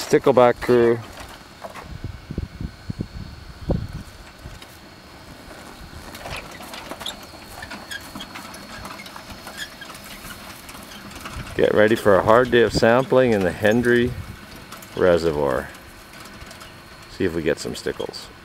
Stickleback crew. Get ready for a hard day of sampling in the Hendry Reservoir. See if we get some stickles.